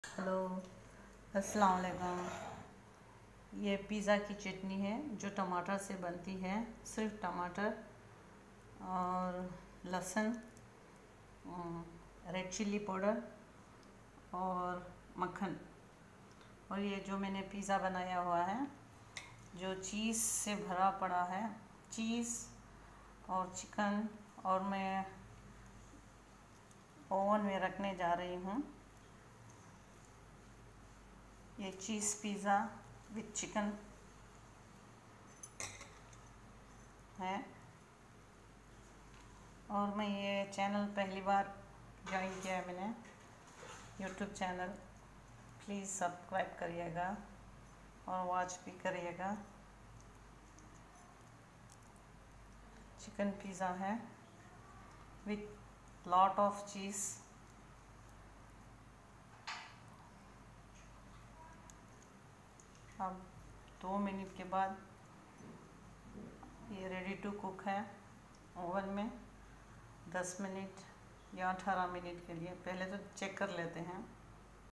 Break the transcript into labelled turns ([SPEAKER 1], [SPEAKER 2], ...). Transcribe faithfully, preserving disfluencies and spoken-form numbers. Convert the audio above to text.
[SPEAKER 1] Hello, अस्सलाम वालेकुम। ये पिज़्ज़ा की चटनी है जो टमाटर से बनती है। सिर्फ टमाटर और लहसुन, रेड चिल्ली पाउडर और मक्खन। और ये जो मैंने पिज़्ज़ा बनाया हुआ है जो चीज़ से भरा पड़ा है, चीज़ और चिकन, और मैं ओवन में रखने जा रही हूँ। ये चीज़ पिज़्ज़ा विथ चिकन है। और मैं ये चैनल पहली बार ज्वाइन किया है मैंने, यूट्यूब चैनल। प्लीज़ सब्सक्राइब करिएगा और वॉच भी करिएगा। चिकन पिज़्ज़ा है विथ लॉट ऑफ चीज़। अब दो मिनट के बाद ये रेडी टू कुक है। ओवन में दस मिनट या अठारह मिनट के लिए पहले तो चेक कर लेते हैं।